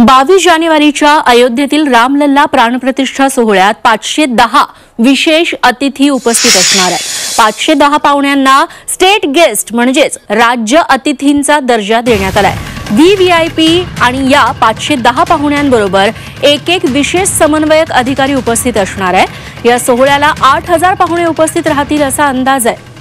22 जानेवारीच्या अयोध्येतील रामलल्ला प्राणप्रतिष्ठा सोहळ्यात 510 विशेष अतिथी उपस्थित असणार आहेत। 510 पाहुण्यांना स्टेट गेस्ट म्हणजेच राज्य अतिथींचा दर्जा देण्यात आलाय। व्हीव्हीआयपी आणि या 510 पाहुण्यांबरोबर एक विशेष समन्वयक अधिकारी उपस्थित असणार आहे। या सोहळ्याला 8000 पाहुणे उपस्थित राहतील असा अंदाज आहे।